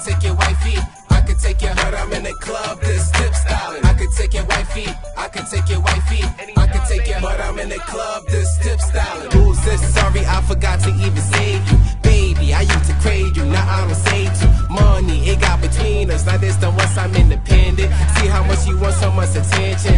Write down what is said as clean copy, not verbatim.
take your wifey, I could take your, but I'm in the club, this tip styling. I could take your wifey, I could take your wifey, I could take your, but I'm in the club, this tip styling. Who's this? Sorry, I forgot to even save you. Baby, I used to crave you, now I don't say to. Money, it got between us, like this the once I'm independent. See how much you want, so much attention.